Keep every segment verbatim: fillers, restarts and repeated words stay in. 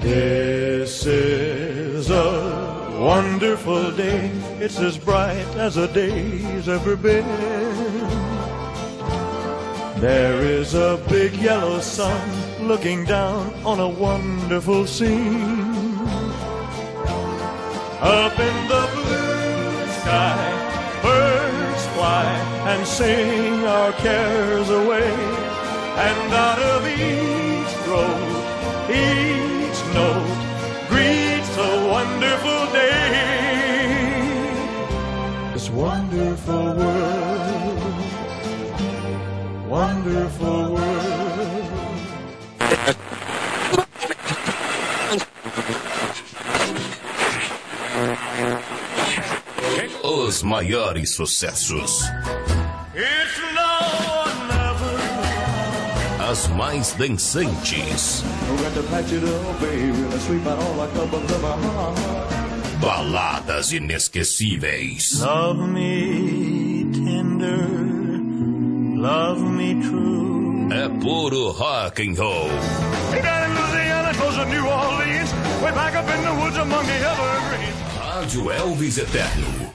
This is a wonderful day. It's as bright as a day's ever been. There is a big yellow sun looking down on a wonderful scene. Up in the blue sky, birds fly and sing our cares away. And out of each throat, each note greets a wonderful day. This wonderful world, wonderful world. Os maiores sucessos. As mais dançantes. Baladas inesquecíveis. Love me tender, love me true. É puro rock and roll. Rádio Elvis Eterno.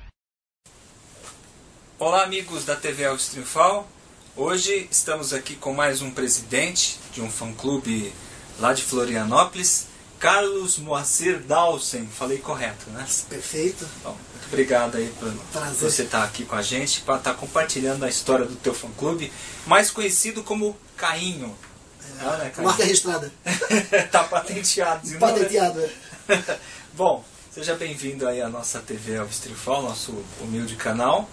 Olá, amigos da T V Elvis Triunfal. Hoje estamos aqui com mais um presidente de um fã-clube lá de Florianópolis, Carlos Moacir Dawson. Falei correto, né? Perfeito. Bom, muito obrigado aí por Prazer. você estar aqui com a gente, para estar compartilhando a história do teu fã-clube, mais conhecido como Cainho. É, ah, né, Cainho? Marca registrada. Tá patenteado. Não, Patenteado. né? Bom, seja bem-vindo aí à nossa T V Elvis Triunfal, nosso humilde canal.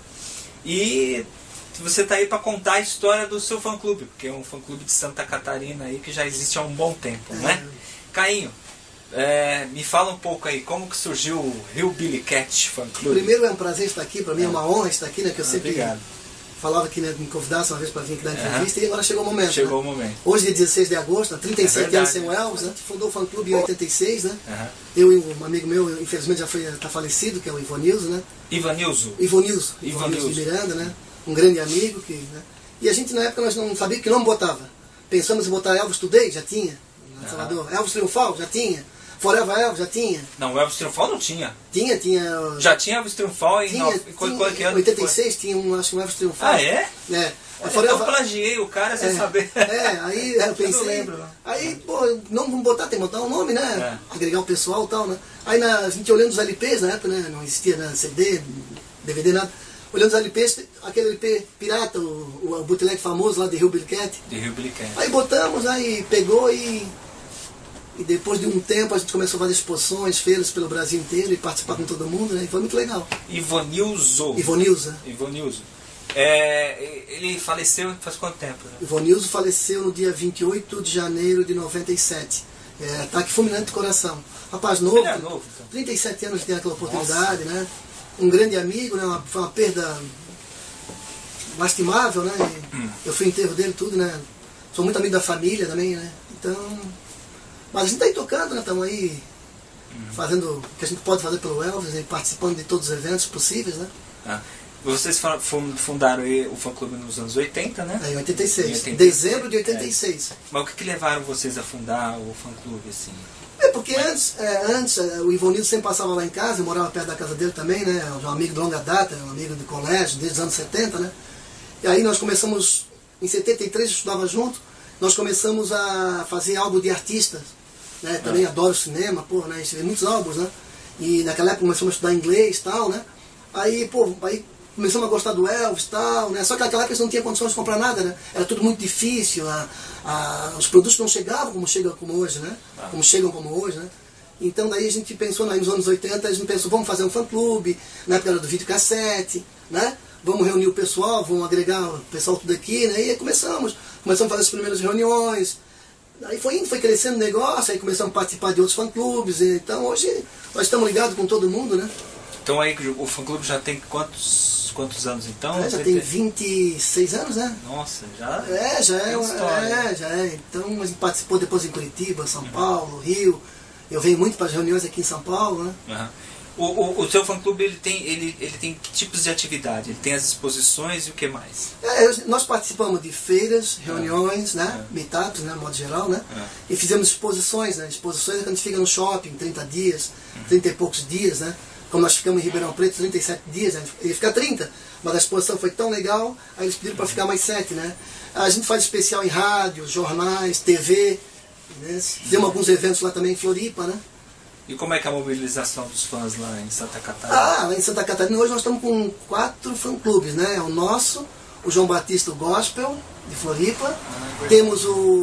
E você está aí para contar a história do seu fã-clube, porque é um fã-clube de Santa Catarina aí que já existe há um bom tempo, né? Cainho, é, me fala um pouco aí, como que surgiu o Hillbilly Cat Fan Club? Primeiro é um prazer estar aqui, para mim é uma honra estar aqui, né? Que eu ah, sempre obrigado. falava que né, me convidasse uma vez para vir aqui dar entrevista, uhum. e agora chegou o momento. Chegou né? o momento. Hoje, dia dezesseis de agosto, há trinta e sete é anos sem o Elvis, né? Fundou o fã-clube em oitenta e seis, né? Uhum. Eu e um amigo meu, infelizmente já está falecido, que é o Ivonilzo, né? Ivanilzo. Ivonilzo. Ivanilzo de Miranda, né? Um grande amigo. Que, né? E a gente na época nós não sabia que nome botava. Pensamos em botar Elvis Today, já tinha. Em uhum. Salvador. Elvis Triunfal, já tinha. Forever Elvis, já tinha. Não, o Elvis Triunfal não tinha. Tinha, tinha. Já tinha Elvis Triunfal em, tinha, no... tinha, qual, qual que ano oitenta e foi? seis tinha um, acho que um Elvis Triunfal. Ah, é? É. Olha, Forever... Eu plagiei o cara sem é, saber. É, aí eu pensei. Eu não lembro. Não. Aí, pô, não vamos botar, tem que botar um nome, né? É. Agregar o pessoal e tal, né? Aí na, a gente olhando os L Ps na época, né? Não existia né, C D, D V D, nada. Olhando os L Ps, aquele L P pirata, o, o bootleg famoso lá de Hillbilly Cat. De Hillbilly Cat. Aí botamos, aí pegou e. E depois de um tempo a gente começou a fazer exposições, feiras pelo Brasil inteiro e participar com todo mundo, né? E foi muito legal. Ivonilzo. Ivonilzo. Ivonilzo. É, ele faleceu faz quanto tempo? Né? Ivonilzo faleceu no dia vinte e oito de janeiro de noventa e sete. É, ataque fulminante do coração. Rapaz novo, Ele é novo então. trinta e sete anos tem aquela oportunidade, Nossa. né? Um grande amigo, né? Uma, foi uma perda lastimável, né? Hum. Eu fui enterro dele tudo, né? Sou muito amigo da família também, né? Então... Mas a gente está aí tocando, né? Estamos aí hum. fazendo o que a gente pode fazer pelo Elvis, né? Participando de todos os eventos possíveis, né? Ah. Vocês fundaram o fã-clube nos anos oitenta, né? É, em oitenta e seis. Em oitenta e seis. Dezembro de oitenta e seis. É. Mas o que, que levaram vocês a fundar o fã-clube, assim? É, porque antes, é, antes o Ivonildo sempre passava lá em casa, eu morava perto da casa dele também, né? Um amigo de longa data, um amigo de colégio, desde os anos setenta, né? E aí nós começamos, em setenta e três eu estudava junto, nós começamos a fazer álbum de artistas, né? Também ah. adoro cinema, pô, né? A gente vê muitos álbuns, né? E naquela época começamos a estudar inglês e tal, né? Aí, pô, aí começamos a gostar do Elvis e tal, né? Só que naquela época você não tinha condições de comprar nada, né? Era tudo muito difícil, a, a, os produtos não chegavam como chegam como hoje, né? Como chegam como hoje, né? Então daí a gente pensou, aí nos anos oitenta, a gente pensou, vamos fazer um fã-clube, na época era do videocassete, né? Vamos reunir o pessoal, vamos agregar o pessoal tudo aqui, né? E aí começamos, começamos a fazer as primeiras reuniões, aí foi indo, foi crescendo o negócio, aí começamos a participar de outros fã-clubes, então hoje nós estamos ligados com todo mundo, né? Então aí o fã-clube já tem quantos, quantos anos então? É, já tem vinte e seis anos, né? Nossa, já é, já é, história, é, já é. Então a gente participou depois em Curitiba, São uhum. Paulo, Rio. Eu venho muito para as reuniões aqui em São Paulo, né? Uhum. O, o, o seu fã-clube, ele tem, ele, ele tem que tipos de atividade? Ele tem as exposições e o que mais? É, nós participamos de feiras, reuniões, é. né? É. meetups, né? De modo geral, né? É. E fizemos exposições, né? Exposições que a gente fica no shopping, trinta dias, trinta e poucos dias, né? Como nós ficamos em Ribeirão Preto, trinta e sete dias, né? Ia ficar trinta, mas a exposição foi tão legal, aí eles pediram para ficar mais sete, né? A gente faz especial em rádio, jornais, T V, né? Fizemos alguns eventos lá também em Floripa, né? E como é que é a mobilização dos fãs lá em Santa Catarina? Ah, lá em Santa Catarina hoje nós estamos com quatro fã-clubes, né? O nosso, o João Batista Gospel, de Floripa. Ah, é Temos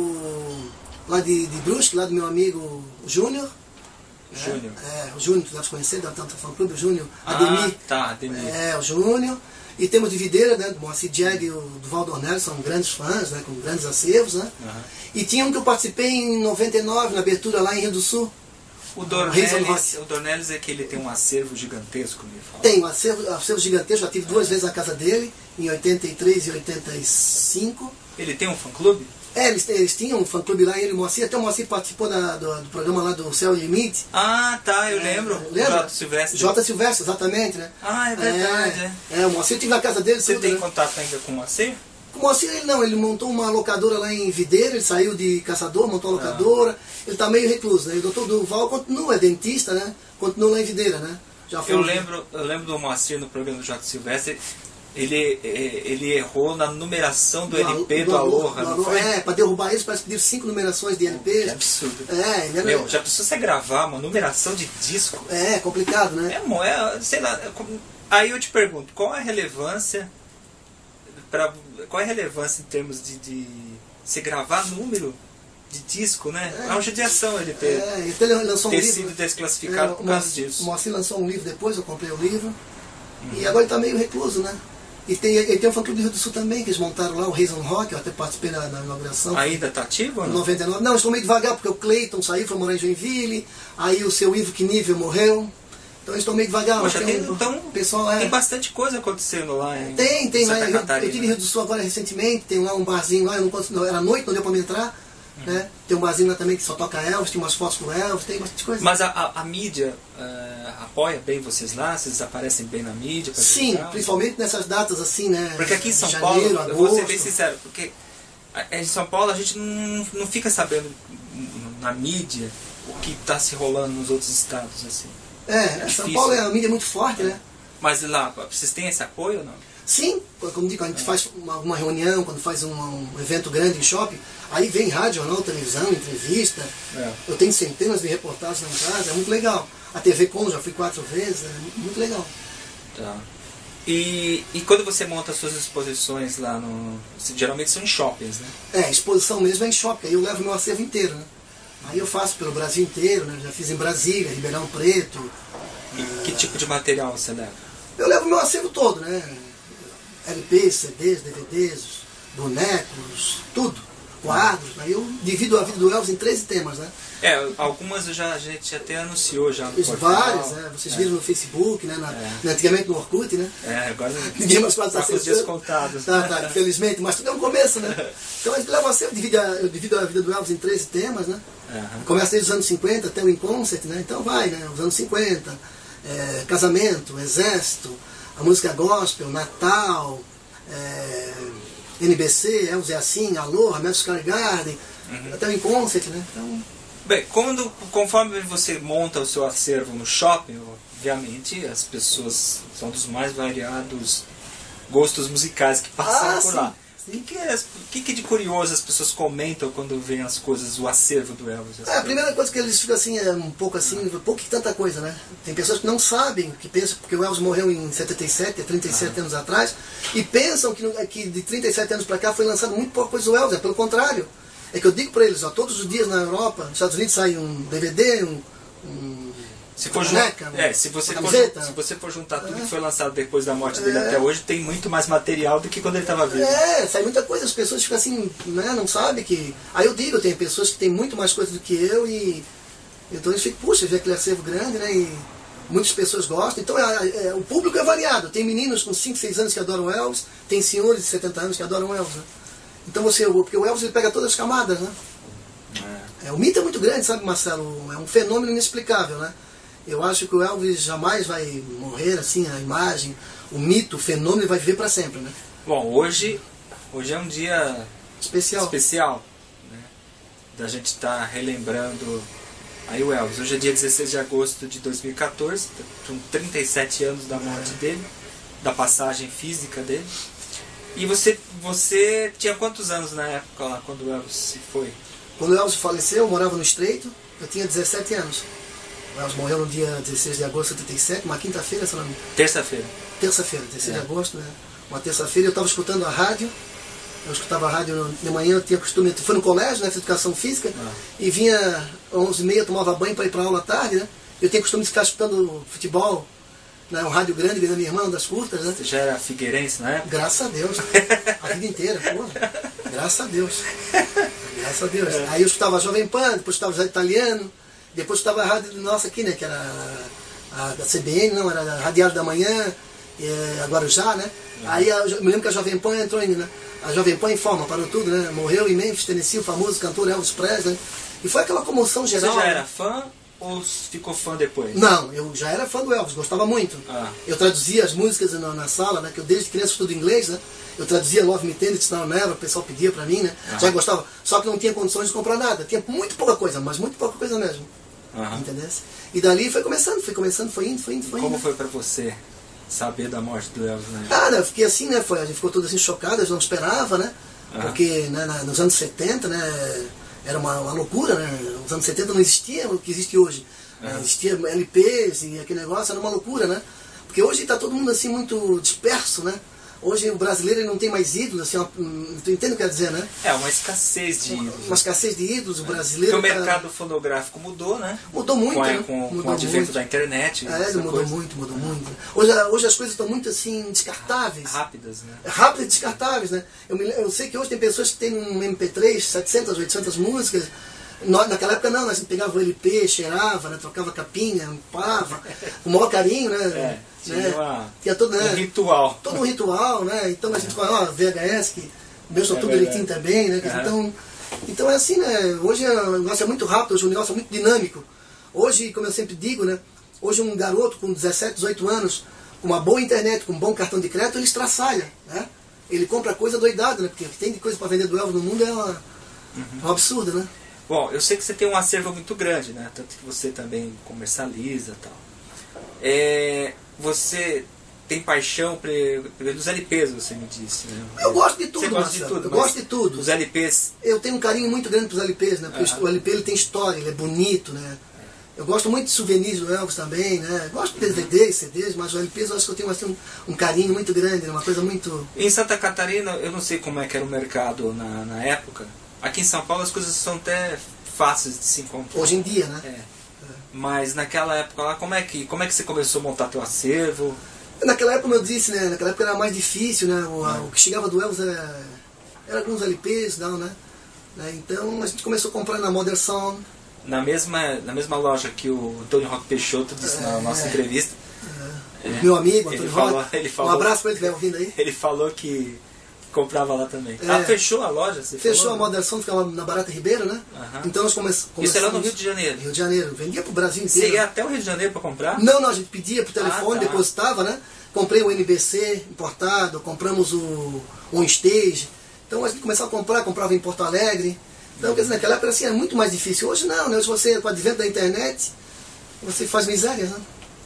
o lá de, de Brusque, lá do meu amigo Júnior. Júnior. É, o Júnior, tu deves conhecer, deve tanto fã-clube, o Júnior. Ademir. Ah, tá, Ademir. É, o Júnior. E temos de Videira, né? Do Moacir Jag e o do Valdornelli, são grandes fãs, né? Com grandes acervos, né? Uhum. E tinha um que eu participei em noventa e nove, na abertura lá em Rio do Sul. O Dornelles, o Dornelles é que ele tem um acervo gigantesco, me fala. Tem um acervo, acervo gigantesco, já tive duas vezes na casa dele, em oitenta e três e oitenta e cinco. Ele tem um fã-clube? É, eles, eles tinham um fã-clube lá, ele e o Moacir, até o Moacir participou da, do, do programa lá do Céu e Limite. Ah, tá, eu lembro. É, lembra? J. Silvestre. J. Silvestre, exatamente, né? Ah, é verdade. É, é. é o Moacir, eu tive na casa dele. Você tudo, tem né? contato ainda com o Moacir? O Moacir, ele não, ele montou uma locadora lá em Videira, ele saiu de caçador, montou uma locadora, ah. ele está meio recluso, né? O doutor Duval continua, é dentista, né? Continua lá em Videira, né? Já foi eu, um... lembro, eu lembro do Moacir no programa do J. Silvestre, ele, ele errou na numeração do, do L P do, do Aloha, do não foi? É, para derrubar eles, parece que pediu cinco numerações de L Ps. Que absurdo. É, ele era... Meu, já precisa você gravar uma numeração de disco? É, complicado, né? É, é sei lá, é, aí eu te pergunto, qual a relevância... Pra, qual é a relevância em termos de, de se gravar número de disco, né? É, é uma judiação ele ter, é, ele lançou ter um sido livro, desclassificado é, por causa disso. O Moacir lançou um livro depois, eu comprei o livro, uhum. e agora ele está meio recluso, né? E tem, ele tem um fã-clube do Rio do Sul também, que eles montaram lá, o Reason Rock, eu até participei na, na inauguração. Ainda está ativo ou não? noventa e nove. Não, estou meio devagar, porque o Cleiton saiu, foi morar em Joinville, aí o seu Ivo Knievel morreu. Então eu estou meio devagar. Poxa, tem, um, então, pessoal, é, tem bastante coisa acontecendo lá em Tem, tem. Santa Lá, Catarina. Eu, eu tive em Rio do Sul agora recentemente, tem lá um barzinho lá, eu não consigo, era noite, não deu para me entrar. Hum. Né? Tem um barzinho lá também que só toca Elvis, tem umas fotos com Elvis, tem bastante coisa. Mas a, a, a mídia uh, apoia bem vocês lá? Vocês aparecem bem na mídia? Sim, divulgar? Principalmente nessas datas assim, né? Porque aqui em São janeiro, Paulo, agosto. eu vou ser bem sincero, porque em São Paulo a gente não, não fica sabendo na mídia o que está se rolando nos outros estados, assim. É, é São Paulo é uma mídia muito forte, é. né? Mas lá, vocês têm esse apoio ou não? Sim, como digo, a gente é. faz uma, uma reunião, quando faz um, um evento grande em shopping, aí vem rádio, jornal, televisão, entrevista. É. Eu tenho centenas de reportagens lá em casa, é muito legal. A T V Com já fui quatro vezes, é muito, muito legal. Tá. E, e quando você monta as suas exposições lá no... Geralmente são em shoppings, né? É, a exposição mesmo é em shopping, aí eu levo meu acervo inteiro, né? Aí eu faço pelo Brasil inteiro, né? Já fiz em Brasília, Ribeirão Preto. E é... que tipo de material você leva? Eu levo meu acervo todo, né? L Ps, C Ds, D V Ds, bonecos, tudo. Quadros. Aí eu divido a vida do Elvis em treze temas, né? É, algumas eu já, a gente até anunciou já no Isso, várias, né? Vocês viram é. no Facebook, né? Na, é. Antigamente no Orkut, né? É, agora ninguém mais pode tá com os dias contados. Tá, tá, infelizmente, mas tudo é um começo, né? Então a gente leva sempre, divide a, eu divido a vida do Elvis em treze temas, né? Uhum. Começa desde os anos cinquenta até o In Concert, né? Então vai, né? Os anos cinquenta, é, casamento, exército, a música gospel, Natal, é, N B C, Elvis é assim, Aloha, Madison Square Garden, uhum. até o In Concert, né? Então... Bem, quando, conforme você monta o seu acervo no shopping, obviamente as pessoas são dos mais variados gostos musicais que passam ah, por sim. lá. O que, que, é, que, que de curioso as pessoas comentam quando veem as coisas, o acervo do Elvis? É, a primeira coisa que eles ficam assim, é um pouco assim, um pouco que tanta coisa, né? Tem pessoas que não sabem, que pensam, porque o Elvis morreu em setenta e sete, trinta e sete ah. anos atrás, e pensam que, que de trinta e sete anos para cá foi lançado muito pouca coisa do Elvis, é pelo contrário. É que eu digo para eles, ó, todos os dias na Europa, nos Estados Unidos sai um D V D, um... um se, for caneca, é, se, você for, se você for juntar tudo é. que foi lançado depois da morte dele é. até hoje, tem muito mais material do que quando ele estava vivo. É, sai muita coisa, as pessoas ficam assim, né, não sabem que... Aí eu digo, tem pessoas que têm muito mais coisa do que eu e... Então eles ficam, puxa, vê aquele acervo grande, né, e muitas pessoas gostam. Então é, é, o público é variado, tem meninos com cinco, seis anos que adoram Elvis, tem senhores de setenta anos que adoram Elvis, né? Então você, porque o Elvis ele pega todas as camadas, né? É. É, o mito é muito grande, sabe, Marcelo? É um fenômeno inexplicável, né? Eu acho que o Elvis jamais vai morrer, assim, a imagem, o mito, o fenômeno vai viver para sempre, né? Bom, hoje, hoje é um dia Especial. especial, né? Da gente estar tá relembrando aí o Elvis. Hoje é dia dezesseis de agosto de dois mil e quatorze, com trinta e sete anos da morte dele, da passagem física dele. E você, você tinha quantos anos na época lá, quando o Elvis se foi? Quando o Elvis faleceu, eu morava no Estreito, eu tinha dezessete anos. O Elvis morreu no dia dezesseis de agosto de setenta e sete, uma quinta-feira, se não me engano. Terça-feira. Terça-feira, dezesseis É. de agosto, né? Uma terça-feira eu estava escutando a rádio, eu escutava a rádio de manhã, eu tinha costume, eu fui no colégio, né, fiz educação física, Ah. e vinha onze e meia, tomava banho para ir para aula à tarde, né? Eu tenho costume de ficar escutando futebol, né, um rádio grande, vendo a minha irmã, uma das curtas, né? Você já era figueirense na época? Graças a Deus, a vida inteira, porra. Graças a Deus. Graças a Deus. Aí eu escutava Jovem Pan, depois escutava já italiano, depois escutava a rádio nossa aqui, né? Que era a, a da C B N, não, era a Radiário da Manhã, é, a Guarujá, né? Aí a, eu me lembro que a Jovem Pan entrou em, né? A Jovem Pan informa, parou tudo, né? Morreu em Memphis, Tennessee, o famoso cantor Elvis Presley. E foi aquela comoção Você geral. já era fã ou ficou fã depois? Não, eu já era fã do Elvis, gostava muito. Ah. Eu traduzia as músicas na, na sala, né? Que eu desde criança estudo inglês, né? Eu traduzia Love Me Tender, It's Now or Never, o pessoal pedia pra mim, né? Ah. Já gostava. Só que não tinha condições de comprar nada. Tinha muito pouca coisa, mas muito pouca coisa mesmo. Aham. Entendeu? E dali foi começando, foi começando, foi indo, foi indo, foi indo. Como foi pra você saber da morte do Elvis, né? Ah, né, eu fiquei assim, né? Foi, a gente ficou todos assim chocados, eu não esperava, né? Aham. Porque né, na- nos anos setenta, né? Era uma, uma loucura, né? Nos anos setenta não existia o que existe hoje. Né, Aham. existia L Ps e aquele negócio, era uma loucura, né? Porque hoje está todo mundo assim muito disperso, né? Hoje o brasileiro ele não tem mais ídolos, assim, uma, hum, tu entende o que eu quero dizer, né? É, uma escassez de Uma, ídolos. uma escassez de ídolos, o Porque brasileiro o tá- mercado fonográfico mudou, né? mudou muito, Com, a- né? com, com Mudou o advento muito. da internet. É, essa mudou coisa. muito, mudou muito. Hoje, hoje as coisas estão muito assim, descartáveis. Rápidas, né? Rápidas e descartáveis, né? Eu, me, eu sei que hoje tem pessoas que têm um M P três, setecentas, oitocentas músicas. Nós, naquela época não, nós pegava o L P, cheirava, né? Trocava capinha, limpava, com o maior carinho, né? É, tinha né? uma- Tinha todo, né? Um ritual. todo um ritual, né? Então a gente fala, ó, V H S, que o meu são É tudo verdade. direitinho também, né? Aham. Então, então é assim, né? Hoje o negócio é muito rápido, hoje o negócio é muito dinâmico. Hoje, como eu sempre digo, né? Hoje um garoto com dezessete, dezoito anos, com uma boa internet, com um bom cartão de crédito, ele estraçalha, né? Ele compra coisa doidada, né? Porque o que tem de coisa para vender do Elvis no mundo é, uma, é um absurdo, né? Bom, eu sei que você tem um acervo muito grande, né? Tanto que você também comercializa e tal. É, você tem paixão pre- pelos L Ps, você me disse, né? Eu gosto de tudo, Você gosta de Marcelo, tudo, eu mas gosto de tudo. Os L Ps, Eu tenho um carinho muito grande para os L Ps, né? Porque Aham. o L P ele tem história, ele é bonito, né? Eu gosto muito de souvenirs do Elvis também, né? Gosto de D V Ds, C Ds, mas o L Ps eu acho que eu tenho assim, um, um carinho muito grande, né? Uma coisa muito... em Santa Catarina, eu não sei como é que era o mercado na, na época. Aqui em São Paulo as coisas são até fáceis de se encontrar. Hoje em dia, né? É. Mas naquela época lá, como é que, como é que você começou a montar teu acervo? Naquela época, como eu disse, né? Naquela época era mais difícil, né? O, a- o que chegava do Elvis era, era alguns L Ps, não, né? Né? Então a gente começou a comprar na Modern Sound. Na mesma, na mesma loja que o Tony Rock Peixoto disse na É. nossa entrevista. É. Meu amigo, Ele Antônio falou- Rock. ele falou- Um abraço para ele que estiver ouvindo aí. Ele falou que comprava lá também. É. Ah, fechou a loja? Você Fechou falou? a Modern Sound, ficava na Barata Ribeiro, né? Aham. Então nós come começamos... Isso era no Rio de Janeiro. Rio de Janeiro. Vendia pro Brasil Você inteiro. ia até o Rio de Janeiro para comprar? Não, não, a gente pedia por telefone, Ah, tá. depositava, né? Comprei o N B C importado, compramos o On Stage. Então a gente começava a comprar, comprava em Porto Alegre. Então, quer dizer, naquela época assim, era muito mais difícil. Hoje não, né? Hoje você, com o advento da internet, você faz miséria, né?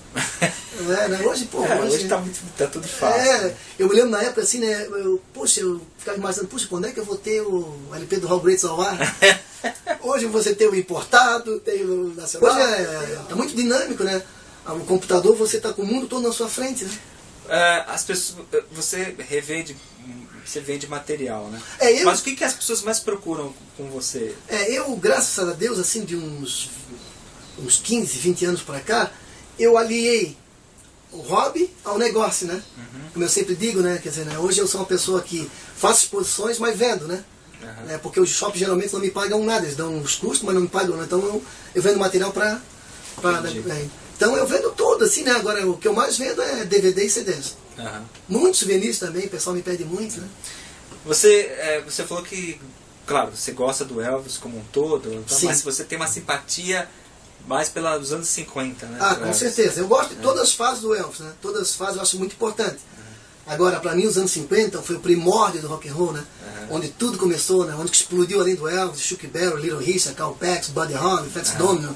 É, né? Hoje, pô, É, hoje... hoje tá, muito, tá tudo fácil. É, eu me lembro na época assim, né? Eu, poxa, eu ficava imaginando, poxa, quando é que eu vou ter o L P do How Great Thou Art? Hoje você tem o importado, tem o nacional. Hoje é, é muito dinâmico, né? O computador, você está com o mundo todo na sua frente, né? É, as pessoas, você revende, você vende material, né? É, eu- Mas o que, que as pessoas mais procuram com você? É, eu, graças a Deus, assim, de uns, uns quinze, vinte anos para cá, eu aliei o hobby ao negócio, né? Como eu sempre digo, né? Quer dizer, né? Hoje eu sou uma pessoa que faço exposições, mas vendo, né? Aham. Né? Porque os shops geralmente não me pagam nada, eles dão os custos, mas não me pagam, né? Então eu, eu vendo material para... Entendi. Né? Então eu vendo tudo, assim, né? Agora o que eu mais vendo é D V D e C Ds. Aham. Muitos souvenirs também, o pessoal me pede muito, né? Você, é, você falou que, claro, você gosta do Elvis como um todo, então, Sim. mas você tem uma simpatia mais pelos anos cinquenta, né? Ah, com certeza. Eu gosto de todas as fases do Elvis, né? Todas as fases eu acho muito importante. Uhum. Agora, para mim, os anos cinquenta foi o primórdio do rock and roll, né? Uhum. Onde tudo começou, né? Onde explodiu além do Elvis, Chuck Berry, Little Richard, Carl Perkins, Buddy Holly, Fats uhum. Domino,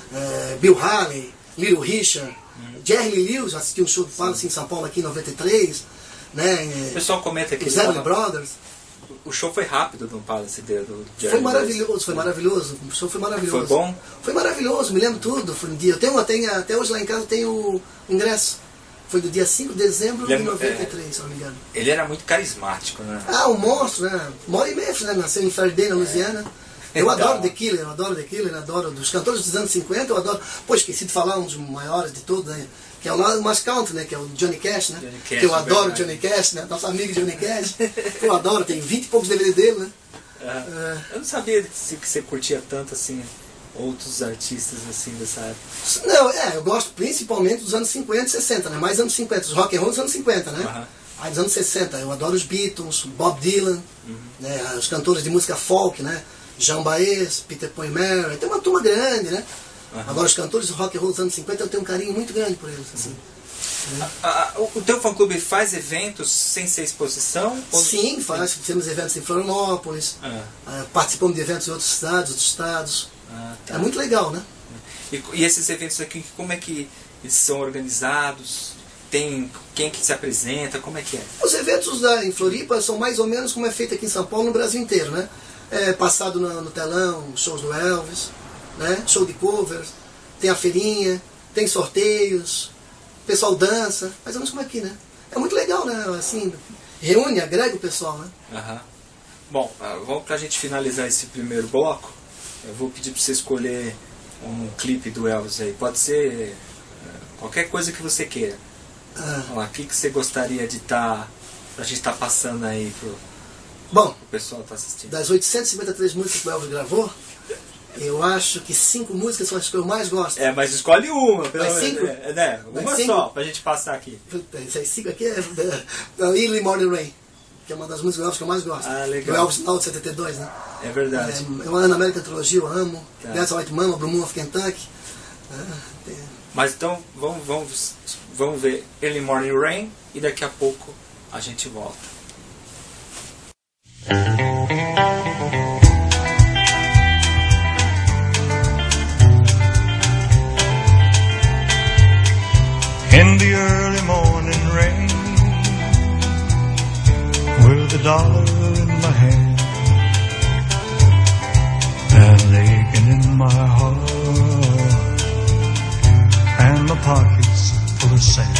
uh, Bill Haley, Little Richard, uhum. Jerry Lee Lewis, assisti um show do Palace em São Paulo aqui em noventa e três, né? O pessoal comenta que os Everly Brothers. O show foi rápido no Palace do, do Jerry Foi maravilhoso, foi maravilhoso. O show foi maravilhoso. Foi bom? Foi maravilhoso, me lembro tudo. Foi um dia. Eu tenho, eu tenho, até hoje lá em casa tem o ingresso. Foi do dia cinco de dezembro de noventa e três, é, se não me engano. Ele era muito carismático, né? Ah, um monstro, né? Mora em Memphis, né? Nasceu em Faraday, na Louisiana. É. Eu então... adoro The Killer, eu adoro The Killer, eu adoro dos cantores dos anos cinquenta, eu adoro. Pô, esqueci de falar um dos maiores de todos, né? Que é o lado mais country, né? Que é o Johnny Cash, né? Johnny Cash, que eu adoro o Johnny Cash, né? Nosso amigo Johnny Cash. Eu adoro, tem vinte e poucos D V D dele, né? É. É. Eu não sabia que você curtia tanto assim outros artistas assim dessa época. Não, é, eu gosto principalmente dos anos cinquenta e sessenta, né? Mais anos cinquenta, os rock and roll dos anos cinquenta, né? Uh-huh. Aí dos anos sessenta, eu adoro os Beatles, Bob Dylan, uh-huh. né? Os cantores de música folk, né? Jean Baez, Peter Paul e Mary, tem uma turma grande, né? Uhum. Agora os cantores do rock and roll dos anos cinquenta eu tenho um carinho muito grande por eles. Assim. Uhum. a, a, o teu fã-clube faz eventos sem ser exposição? Ou... Sim, faz. Fizemos eventos em Florianópolis, uhum. uh, participamos de eventos em outros estados, outros estados. Ah, tá. É muito legal, né? E, e esses eventos aqui, como é que eles são organizados? Tem quem que se apresenta? Como é que é? Os eventos da, em Floripa são mais ou menos como é feito aqui em São Paulo, no Brasil inteiro, né? É passado no, no telão, shows do Elvis, né? Show de covers, tem a feirinha, tem sorteios, o pessoal dança, mais ou menos como aqui, né? É muito legal, né? Assim, reúne, agrega o pessoal, né? Uhum. Bom, vamos pra gente finalizar esse primeiro bloco. Eu vou pedir para você escolher um clipe do Elvis aí. Pode ser qualquer coisa que você queira. Ah. Vamos lá, o que, que você gostaria de estar, tá, pra gente estar tá passando aí pro, Bom, pro pessoal que tá assistindo? Das oitocentas e cinquenta e três músicas que o Elvis gravou, eu acho que cinco músicas são as que eu mais gosto. É, mas escolhe uma, pelo menos. Cinco? É, né? Uma cinco? Só, pra gente passar aqui. Essas cinco aqui é, é, é Early Morning Rain, que é uma das músicas do Elvis que eu mais gosto. Ah, legal. O Elvis Now de setenta e dois, né? É verdade. É, é uma Ana América Trilogia, eu amo. Tá. That's White Mama, Blue Moon of Kentucky. É, é. Mas então, vamos, vamos, vamos ver Early Morning Rain e daqui a pouco a gente volta. In the early morning rain, with a dollar in my hand and aching in my heart and my pockets full of sand,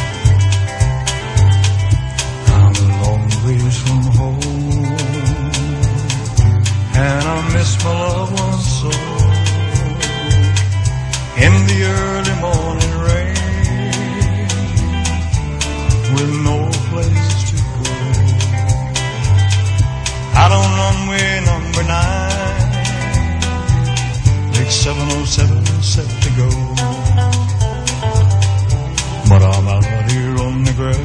I'm a long ways from home and I miss my loved ones so. In the early morning rain, with no place to go, out on runway number nine, Big seven oh seven set to go. But I'm out here on the grass,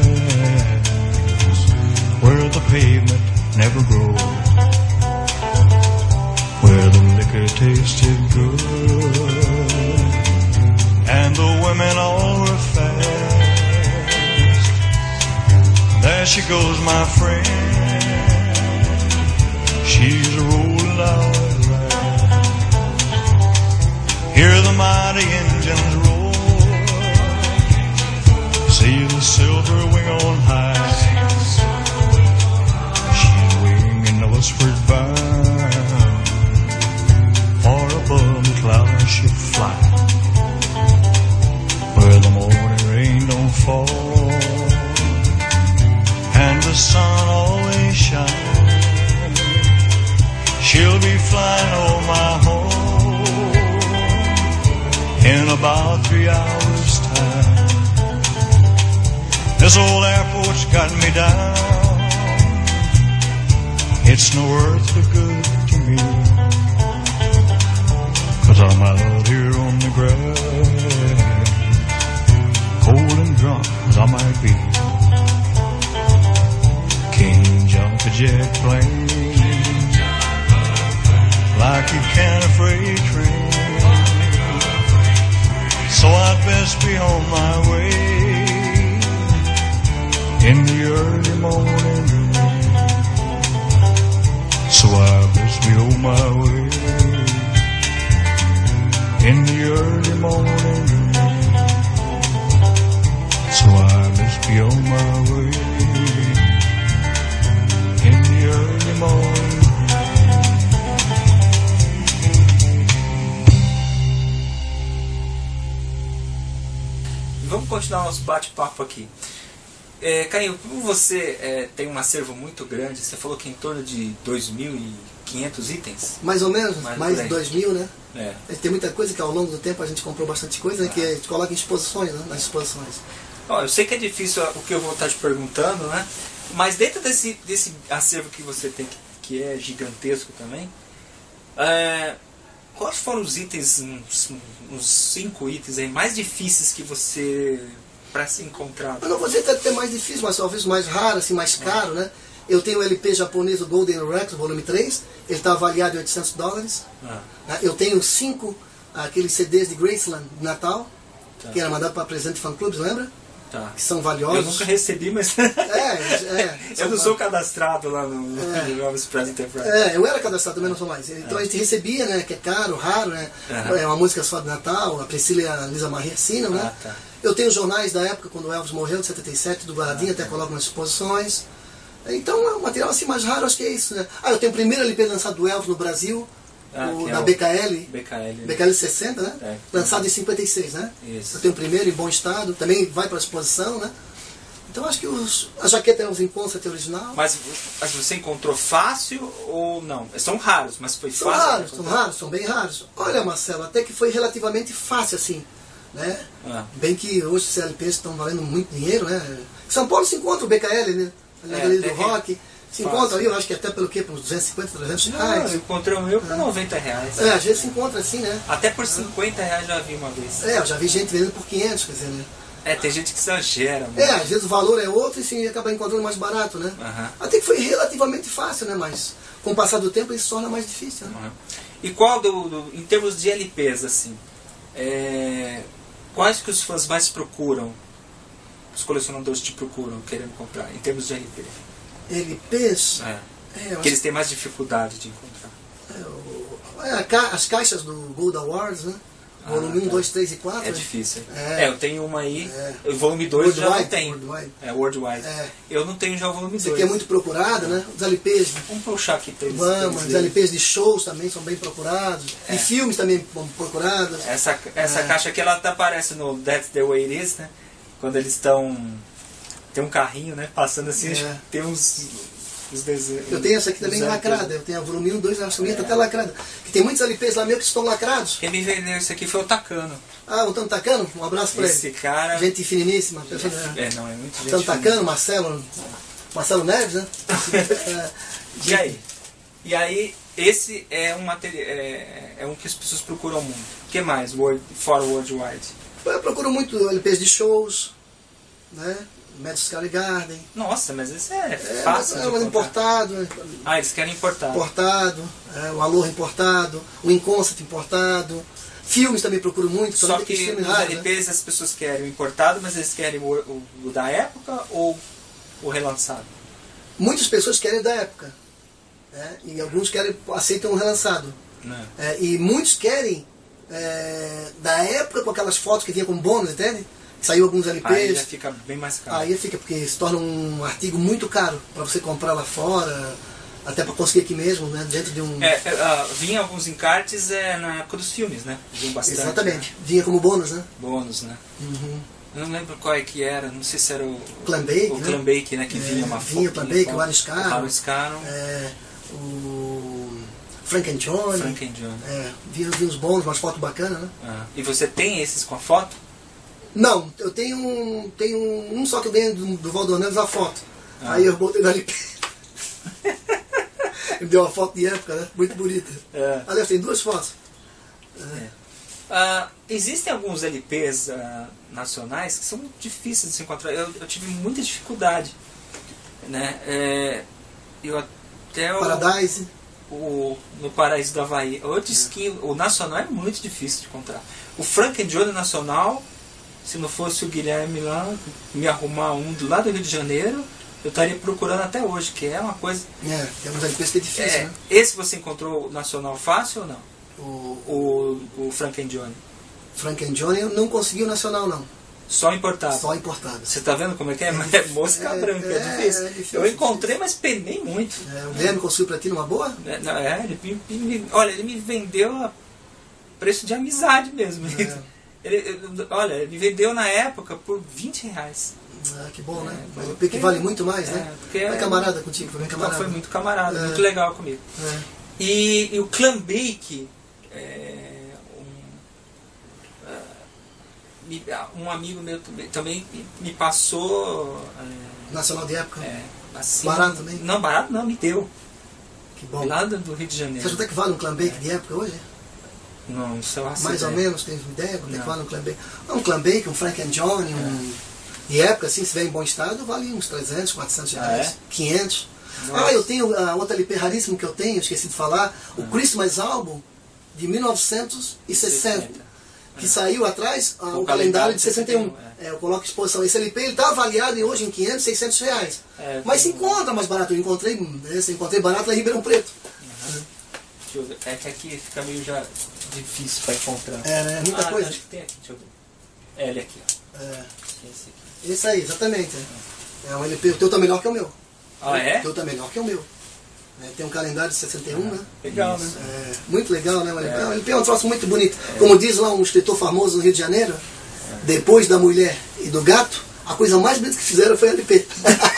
where the pavement never grows, where the liquor tasted good, and the women all were fast. There she goes, my friend, she's rolling out at last. Hear the mighty engines roar, see the silver wing on high, she's winging westward bound, far above the clouds she'll fly, where the morning rain don't fall and the sun always shines. She'll be flying over my home in about three hours' time. This old airport's got me down, it's no earthly good to me, 'cause I'm out here on the grass, cold and drunk as I might be. Can't jump a jet plane like you can a freight train. So I'd best be on my way in the early morning. So I best be on my way in the early morning. So I must be on my way in the early morning. Vamos continuar nosso bate-papo aqui. É, Caio, como você é, tem um acervo muito grande, você falou que em torno de dois mil e quinhentos itens? Mais ou menos, Mais mais por de aí. dois mil, né? É. Tem muita coisa que ao longo do tempo a gente comprou bastante coisa, né, Ah. que a gente coloca em exposições, né, nas exposições. Ó, eu sei que é difícil o que eu vou estar te perguntando, né? Mas dentro desse, desse acervo que você tem, que, que é gigantesco também, é, quais foram os itens, uns, uns cinco itens aí mais difíceis que você, para se encontrar? Eu não vou dizer até mais difícil, mas talvez mais raro, assim, mais caro, né? Eu tenho o L P japonês, o Golden Rex, volume três, ele está avaliado em oitocentos dólares. Ah, Né? Eu tenho cinco, aqueles C Ds de Graceland de Natal, Tá. que era mandado para presente fan clubs, lembra? tá. Que são Eu valiosos. nunca recebi, mas É, é. eu não sou cadastrado lá no, É. no Elvis Presley Enterprise. É, eu era cadastrado, também não sou mais. Então a gente recebia, né, que é caro, raro, né? Aham. É uma música só de Natal, a Priscila e a Lisa Marie assinam, né? Ah, tá. Eu tenho jornais da época, quando o Elvis morreu, de setenta e sete, do Guardinha, até coloco nas exposições. Então, é um material assim mais raro, acho que é isso, né? Ah, eu tenho o primeiro L P lançado do Elvis no Brasil, Ah, o, que é da o B K L. B K L. B K L sessenta, né? É. Lançado em cinquenta e seis, né? Isso. Eu tenho o primeiro em bom estado, também vai para a exposição, né? Então acho que os, a jaqueta é os Inconstant original. Mas, mas você encontrou fácil ou não? São raros, mas foi São fácil? raros, são raros, são bem raros. Olha, Marcelo, até que foi relativamente fácil assim, né? Ah. Bem que hoje os L Ps estão valendo muito dinheiro, né? Em São Paulo se encontra o B K L, né? Na É, Galeria até do que Rock. Se fácil. encontra ali, eu acho que até pelo quê? Por uns duzentos e cinquenta, trezentos Não, reais. eu encontrei o meu por noventa reais. É, às vezes se encontra assim, né? Até por cinquenta reais já vi uma vez. É, eu já vi gente vendendo por quinhentos, quer dizer, né? É, tem gente que exagera. Mano. É, às vezes o valor é outro e sim, acaba encontrando mais barato, né? Aham. Até que foi relativamente fácil, né? Mas com o passar do tempo isso se torna mais difícil, né? Uhum. E qual, do, do- em termos de L Ps, assim, é, quais que os fãs mais procuram? Os colecionadores te procuram, querendo comprar, em termos de L P? L Ps, É. é, eu Que eles têm mais dificuldade de encontrar. É, o- é, a ca- as caixas do Gold Awards, né? Ah, Volume um, tá. dois, três e quatro. É né? difícil. É. É, eu tenho uma aí, É. o volume dois já não Worldwide, tenho. Worldwide. É, Worldwide. É. Eu não tenho já o volume Isso dois. aqui é muito procurado, né? Os L Ps, Vamos puxar aqui pra eles. vamos, pra os eles L verem. Ps de shows também são bem procurados. É. De filmes também são procurados. Essa, essa É. caixa aqui, ela até aparece no That's the Way It Is, né? Quando eles estão... Tem um carrinho, né? Passando assim, É. acho que tem uns... os desenhos. Eu tenho essa aqui também os lacrada. Eu tenho a volume um, dois, acho que É. tá até lacrada. Que tem muitos L Ps lá meio que estão lacrados. Quem me vendeu isso aqui foi o Tacano. Ah, o Tano Tacano, um abraço pra Esse ele. cara... Gente finíssima. Pessoa, É, não, é muito gente Tano fina. Tacano, Marcelo, Marcelo Neves, né? É, E aí? E aí, esse é um material... É, é um que as pessoas procuram muito. O que mais? World, fora o Worldwide. Eu procuro muito L Ps de shows, né? Madison Square Garden. Nossa, mas esse é, É, fácil é de um encontrar. importado, né? Ah, eles querem importar. importado, é, o Aloha importado, o Inconstant importado. Filmes também procuro muito, Só somente que aqueles filmes nos raros, L né? Ps as pessoas querem o importado, mas eles querem o, o- o da época ou o relançado? Muitas pessoas querem da época, né? E alguns querem, aceitam o relançado. Né? É, e muitos querem é, da época com aquelas fotos que vinha como bônus, entende? Saiu alguns L Ps. Aí já fica bem mais caro. Aí fica, porque se torna um artigo muito caro para você comprar lá fora, até para conseguir aqui mesmo, né? Dentro de um. É, é, ah, vinha alguns encartes é, na época dos filmes, né? Vinha bastante. Exatamente. Vinha como bônus, né? né? Bônus, né? Uhum. Eu não lembro qual é que era, não sei se era o Clan Bake, o né? Clan Bake, né? Que É, vinha uma vinha o foto. Clan Bake, o Aris Caro. O Aris Caro, É, o Frank and Johnny. Frank and John. É, vinha, vinha uns bônus, umas fotos bacanas, né? Ah, e você tem esses com a foto? Não, eu tenho um, tenho um, um só que eu ganhei do, do Valdo Neves a foto. Ah. Aí eu botei no L P. Ele deu uma foto de época, né? Muito bonita. É. Aliás, tem duas fotos. Ah, existem alguns L Ps ah, nacionais que são difíceis de se encontrar. Eu, eu tive muita dificuldade, né? É, eu até o Paradise. o, no Paraíso do Havaí. O disquinho, o Nacional é muito difícil de encontrar. O Frank and Johnny Nacional, se não fosse o Guilherme lá me arrumar um do lado do Rio de Janeiro, eu estaria procurando até hoje, que é uma coisa... É, tem uns L Ps que é difícil, É, né? esse você encontrou o Nacional fácil ou não? O O, o Frank and Johnny? Frank and Johnny não conseguiu nacional, não. Só importado? Só importado. Você tá vendo como é que é? É mosca é, branca, é, é, difícil. é difícil, Eu encontrei, mas penei muito. É, o Guilherme conseguiu pra ti numa boa? É, não, é, ele me, me- olha, ele me vendeu a preço de amizade mesmo. É. Ele, ele- olha, ele me vendeu na época por vinte reais. Ah, que bom, né? É, Um L P que vale muito mais, é, né? porque Foi é- camarada contigo, foi bem Então, camarada. foi muito camarada, É. muito legal comigo. É. E, e o Clan Bake, é, um, ah, me- um amigo meu também, também me- me passou... é, Nacional de época. É, assim, Barato também? Não, barato não, me deu. Que bom. Lá do do Rio de Você Janeiro. acha até que vale um clan bake de época hoje? Não, sei lá se Mais ou é. menos, tem ideia quanto é que Não. vale um clan bake? Ah, um clan bake, um Frank and Johnny, um... De época, assim, se vier em bom estado, vale uns trezentos, quatrocentos Ah, reais. é? quinhentos. Nossa. Ah, eu tenho a outra L P raríssimo que eu tenho, esqueci de falar, o Christmas Album de mil novecentos e sessenta. Que saiu atrás, ah, o, calendário de sessenta e um. é. É, eu coloco exposição. Esse L P ele está avaliado em- hoje em quinhentos, seiscentos reais. É, Mas se tem- encontra mais barato. Eu encontrei, esse, encontrei barato lá em Ribeirão Preto. Deixa eu ver. É que aqui fica meio já difícil para encontrar. É, né? Muita ah, coisa. Acho que tem aqui, deixa eu ver. É ele aqui, ó. É, Esse aqui. esse aí, exatamente. É. É um L P, o teu tá melhor que o meu. Ah, é? O teu tá melhor que o meu. É, tem um calendário de sessenta e um, né? Legal, Isso. né? É, muito legal, né? O L P é. O L P é um troço muito bonito. Como diz lá um escritor famoso no Rio de Janeiro, depois da mulher e do gato, a coisa mais bonita que fizeram foi o L P.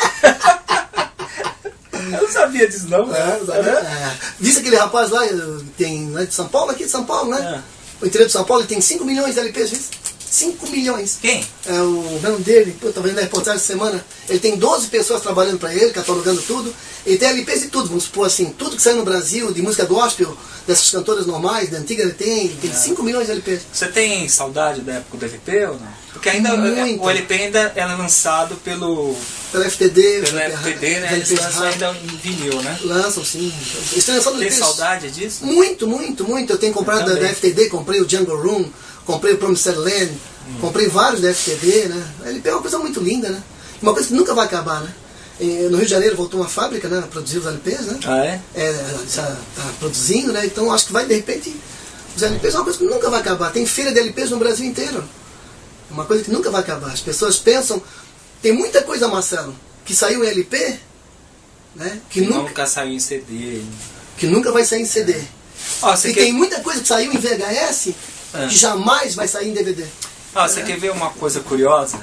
Eu não sabia disso, não. É, sabe? É. Disse aquele rapaz lá, eh, tem lá de São Paulo, aqui de São Paulo, né? O interior de São Paulo, ele tem cinco milhões de L Ps, viu? cinco milhões. Quem? É o nome dele, pô, tava vendo a reportagem essa semana. Ele tem doze pessoas trabalhando para ele, catalogando tudo. Ele tem L Ps de tudo, vamos supor assim, tudo que saiu no Brasil, de música gospel, dessas cantoras normais, da antiga, ele tem, ele tem cinco milhões de L Ps. Você tem saudade da época do L P ou não? Porque ainda Muito. o L P ainda é lançado pelo, Pela F T D, pelo F T D, né? Eles L Ps lançam rápido. ainda em vinil, né? Lançam, sim. Eles estão lançando Tem L Ps. saudade disso? Muito, muito, muito. Eu tenho comprado Eu da, também. da F T D, comprei o Jungle Room, comprei o Promised Land, Hum. comprei vários da F T D, né? A L P é uma coisa muito linda, né? Uma coisa que nunca vai acabar, né? E no Rio de Janeiro voltou uma fábrica, né? A produzir os L Ps, né? Ah, é? É, já tá produzindo, né? Então acho que vai, de repente, os L Ps é uma coisa que nunca vai acabar. Tem feira de L Ps no Brasil inteiro. É uma coisa que nunca vai acabar. As pessoas pensam... Tem muita coisa, Marcelo, que saiu em L P, né? Que, Que nunca, nunca saiu em C D. que nunca vai sair em C D. Ó, você E quer... tem muita coisa que saiu em V H S É. que jamais vai sair em D V D. Ó, você quer ver uma coisa curiosa?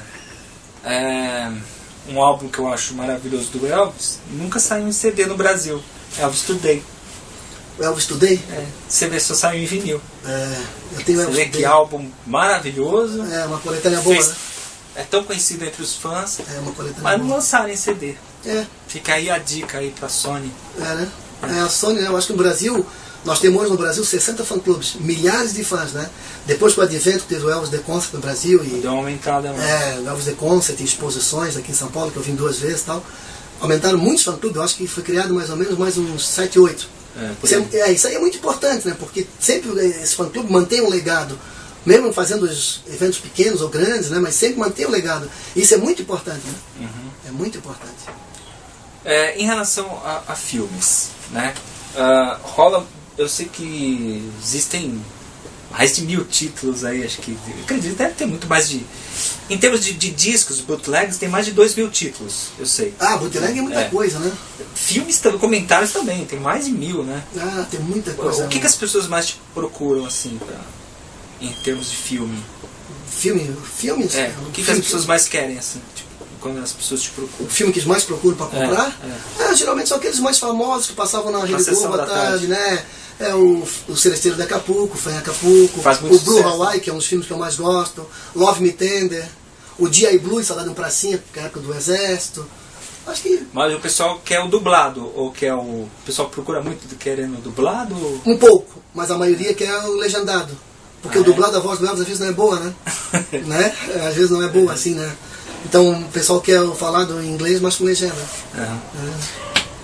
É, um álbum que eu acho maravilhoso do Elvis nunca saiu em C D no Brasil. Elvis Today. O Elvis Today? É, você vê, só saiu em vinil. É, eu tenho o Você Elvis vê Today. que álbum maravilhoso. É uma coletânea boa, Fez- né? É tão conhecido entre os fãs, É uma coletânea mas não boa. lançaram em C D. É, Fica aí a dica aí pra Sony. é, né? É a Sony, né? Eu acho que no Brasil, nós temos hoje no Brasil sessenta fã-clubes, milhares de fãs, né? Depois com o advento que teve o Elvis The Concert no Brasil e... Deu uma aumentada. Né? É, o Elvis The Concert e exposições aqui em São Paulo, que eu vim duas vezes e tal. Aumentaram muitos fã-clubes, eu acho que foi criado mais ou menos mais uns sete, oito. É, por Isso, aí. é, é, isso aí é muito importante, né? Porque sempre esse fã-clube mantém um legado, mesmo fazendo os eventos pequenos ou grandes, né? Mas sempre mantém o legado. Isso é muito importante, né? Uhum. É muito importante. É, em relação a, a filmes, né? Ah, rola, eu sei que existem mais de mil títulos aí, acho que, eu acredito, deve ter muito mais de... Em termos de, de discos, bootlegs, tem mais de dois mil títulos, eu sei. Ah, bootleg é muita É. coisa, né? Filmes, tam- comentários também, tem mais de mil, né? Ah, tem muita coisa. O que, que as pessoas mais te procuram, assim, pra, em termos de filme? Filme, filmes? É, o que, que as Filme- pessoas mais querem, assim, tipo, quando as pessoas te procuram? O filme que mais procuram para É, comprar? É, geralmente são aqueles mais famosos que passavam na Rede sessão Globo à da tarde, tarde. né? É o, o Celesteiro de Acapulco, Foi em Acapulco, Faz muito o Blue sucesso. Hawaii, que é um dos filmes que eu mais gosto, Love Me Tender, o Dia e Blue, Saudade em Pracinha, que é a época do Exército. Acho que Mas o pessoal quer o dublado, ou quer o... O pessoal procura muito querendo o dublado? Ou... um pouco, mas a maioria quer o legendado. Porque Ah, o é? dublado da voz do Elvis às vezes não é boa, né? né? É, às vezes não é boa assim, né? Então o pessoal quer o falado em inglês, mas com legenda. Aham. É.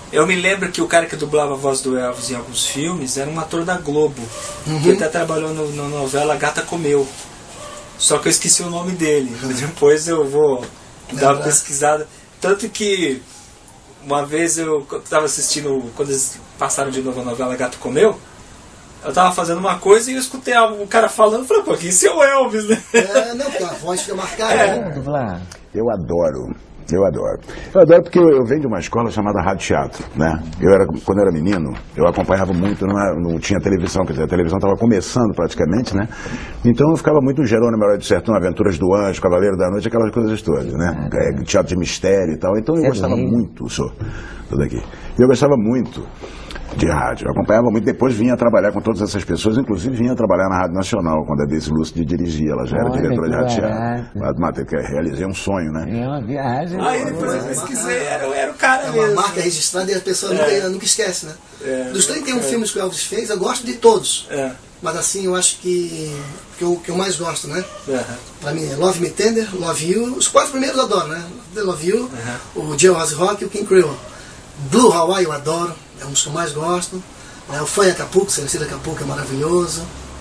Eu me lembro que o cara que dublava a voz do Elvis em alguns filmes era um ator da Globo, uhum. que até trabalhou no, na novela Gata Comeu. Só que eu esqueci o nome dele. Uhum. Depois eu vou dar uma pesquisada. Tanto que uma vez eu estava assistindo, quando eles passaram de novo a novela Gato Comeu, eu estava fazendo uma coisa e eu escutei o cara falando e falei, pô, que esse é o Elvis, né? É, não, porque a voz fica marcada. É. Né? Eu adoro. Eu adoro. Eu adoro porque eu, eu venho de uma escola chamada Rádio Teatro, né? Eu era, quando eu era menino, eu acompanhava muito, não, era, não tinha televisão, quer dizer, a televisão estava começando praticamente, né? Então eu ficava muito no Jerônimo Herói do Sertão, Aventuras do Anjo, Cavaleiro da Noite, aquelas coisas todas, né? É, teatro de mistério e tal. Então eu gostava muito, sou, tudo aqui. E eu gostava muito de rádio. Eu acompanhava muito, depois vinha trabalhar com todas essas pessoas, inclusive vinha trabalhar na Rádio Nacional, quando a Daisy Lúcia dirigia, ela já era Olha, diretora de rádio barato. teatro. Mas realizei um sonho, né? É uma viagem. Aí depois eu pesquisei, era, era o cara É mesmo. uma marca registrada e a pessoa É. nunca, nunca esquece, né? É. Dos trinta e um É. filmes que o Elvis fez, eu gosto de todos. É. Mas assim, eu acho que que eu, que eu mais gosto, né? Uhum. Pra mim é Love Me Tender, Love You, os quatro primeiros eu adoro, né? The Love You, uhum. o Jailhouse Rock e o King Creole. Blue Hawaii eu adoro, é um dos que eu mais gosto. É, o Fã Acapulco, Cerecida Acapulco é maravilhoso.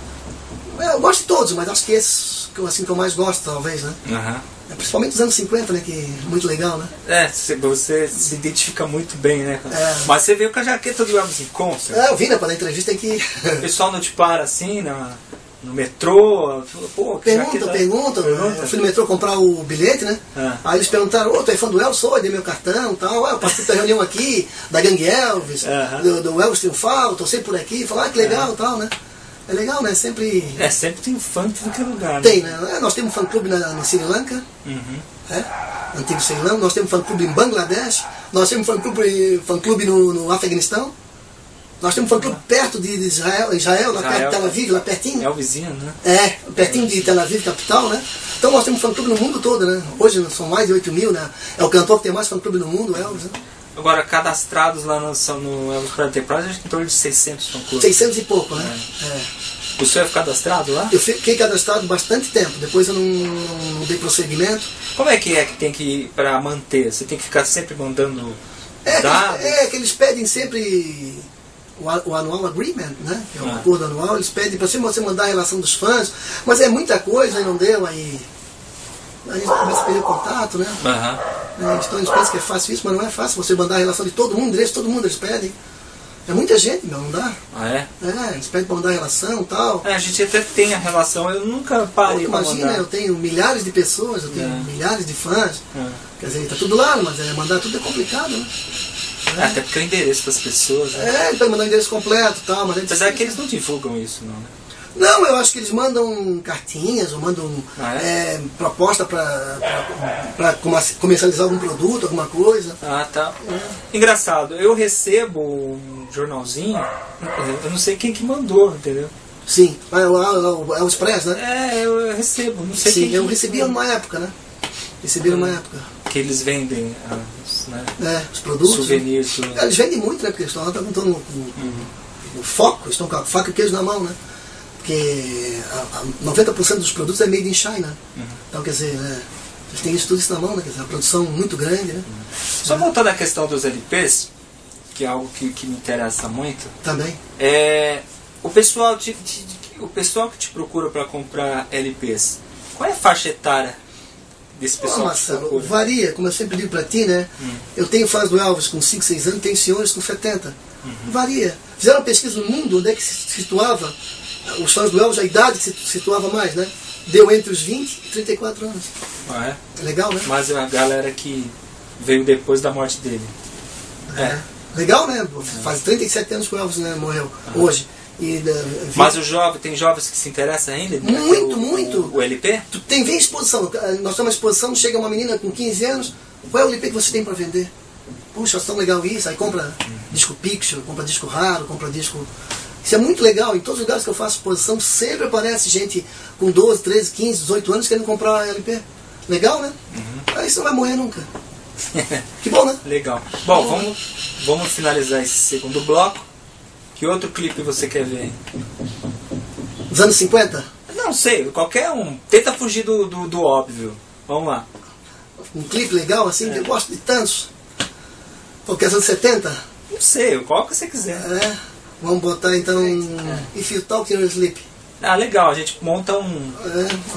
É, eu gosto de todos, mas acho que esses que eu, assim, que eu mais gosto, talvez, né? Uhum. É, principalmente dos anos cinquenta, né? Que é muito legal, né? É, você, você se identifica muito bem, né? É. Mas você veio com a jaqueta do Elvis em concert. É, eu vi, né? Para dar entrevista tem que... O pessoal não te para assim na, no metrô? Fala, pô, que Pergunta, jaqueta... pergunta. Pergunta. Eu fui no metrô comprar o bilhete, né? Ah. Aí eles perguntaram, ô, tu é fã do Elvis? Sou, dei meu cartão e tal. Ah, eu participei da reunião aqui, da Gangue Elvis, Aham. do, do Elvis Triunfal, tô sempre por aqui. Falar, ah, que legal e tal, né? É legal, né? Sempre... É, sempre tem fã em tudo que é lugar, né? Tem, né? É, nós temos um fã-clube na, no Sri Lanka, Uhum. é? Antigo Ceilão. Nós temos um fã-clube em Bangladesh. Nós temos um fã-clube fã no, no Afeganistão. Nós temos um fã-clube perto de Israel, Israel, lá perto Israel. de Tel Aviv, lá pertinho. É o vizinho, né? É, pertinho de Tel Aviv, capital, né? Então nós temos fã-clube no mundo todo, né? Hoje são mais de oito mil, né? É o cantor que tem mais fã-clube no mundo, Elvis, né? Agora, cadastrados lá no, são no Elvis Presley Enterprise, acho que em torno de seiscentos fã-clubes. seiscentos e pouco, né? É. O senhor é cadastrado lá? Eu fiquei cadastrado bastante tempo, depois eu não, não dei prosseguimento. Como é que é que tem que ir para manter? Você tem que ficar sempre mandando É, que dados? eles, é que eles pedem sempre o, a- o annual agreement, né? Que é o Ah. acordo anual, eles pedem para você mandar a relação dos fãs, mas é muita coisa e não deu, aí a gente começa a perder o contato, né? Aham. É, Então eles pensam que é fácil isso, mas não é fácil você mandar a relação de todo mundo, endereço de todo mundo eles pedem. É muita gente, meu, não dá. Ah, é? É, eles pedem para mandar a relação e tal. É, a gente até tem a relação, eu nunca parei para Imagina, mandar. eu tenho milhares de pessoas, eu tenho É. milhares de fãs. É. Quer dizer, tá tudo lá, mas é, mandar tudo é complicado, né? É, até porque é o endereço das pessoas, né? É, ele pode mandar o endereço completo e tal, mas é Apesar que eles não divulgam isso, não, né? Não, eu acho que eles mandam cartinhas ou mandam Ah, é? é, proposta para comercializar algum produto, alguma coisa. Ah, tá. Engraçado, eu recebo um jornalzinho, eu não sei quem que mandou, entendeu? Sim, é o, o, é o Express, né? É, eu recebo, não sei Sim, quem eu que recebia mandou. numa época, né? Recebia numa época. Que eles vendem as, né, É, os produtos. souvenirs. do- É, eles vendem muito, né? Porque eles estão lá, estão com o foco, estão com a faca e o queijo na mão, né? Porque a, a noventa por cento dos produtos é made in China. Então, quer dizer, né, eles têm isso tudo isso na mão, né? Quer dizer, a produção muito grande, né? Só voltando à questão dos L Ps, que é algo que, que me interessa muito, Também. é, o, pessoal te, te- o pessoal que te procura para comprar L Ps, qual é a faixa etária desse Pô, pessoal que te Marcelo, procura? varia, como eu sempre digo pra ti, né? Eu tenho fãs do Elvis com cinco, seis anos, tem senhores com setenta. Varia. Fizeram uma pesquisa no mundo onde é que se situava os fãs do Elvis, a idade que se situava mais, né? Deu entre os vinte e trinta e quatro anos. Ah, é? É legal, né? Mas a galera que veio depois da morte dele. É. Legal, né? Faz trinta e sete anos que o Elvis, né, morreu, hoje. E, uh, Mas o jovem, tem jovens que se interessam ainda? em ter Muito, o, muito. O, o L P? Tu tem, vem exposição. Nós temos uma exposição, chega uma menina com quinze anos, qual é o L P que você tem para vender? Puxa, tão legal isso. Aí compra disco pixel, compra disco raro, compra disco... Isso é muito legal. Em todos os lugares que eu faço exposição, sempre aparece gente com doze, treze, quinze, dezoito anos querendo comprar L P. Legal, né? Uhum. Aí você não vai morrer nunca. Que bom, né? Legal. Bom, vamos, vamos finalizar esse segundo bloco. Que outro clipe você quer ver? Dos anos cinquenta, Não sei, qualquer um. Tenta fugir do, do, do óbvio. Vamos lá. um clipe legal assim, que eu gosto de tantos. Porque é anos setenta, Não sei, qual que você quiser. É, vamos botar então é. If You Talk in Your Sleep. Ah, legal, a gente monta um... É.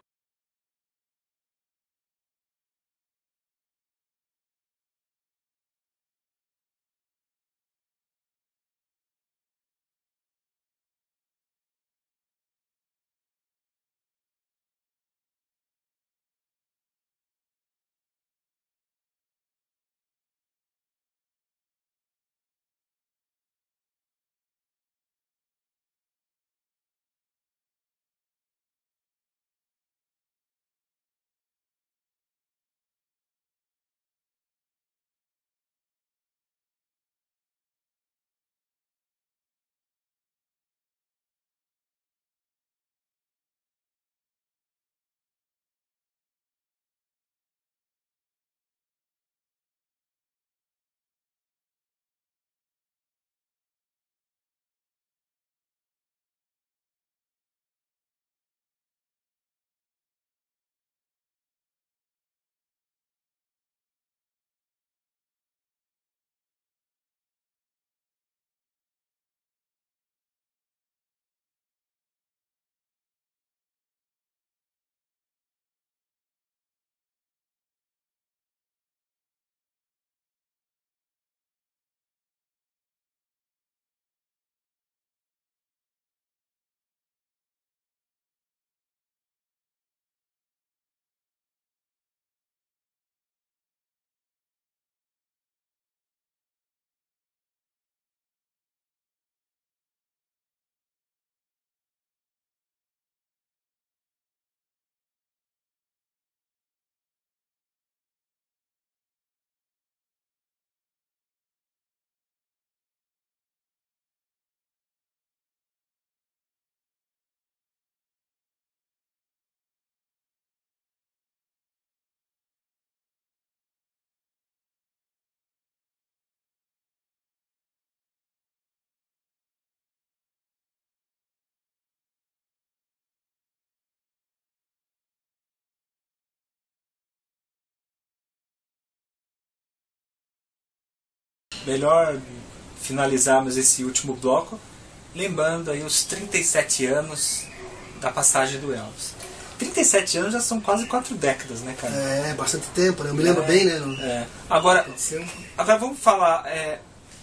Melhor finalizarmos esse último bloco lembrando aí os trinta e sete anos da passagem do Elvis. trinta e sete anos já são quase quatro décadas, né, cara? É, bastante tempo, né? Eu me lembro é, bem, né? É. Agora, agora vamos falar, é,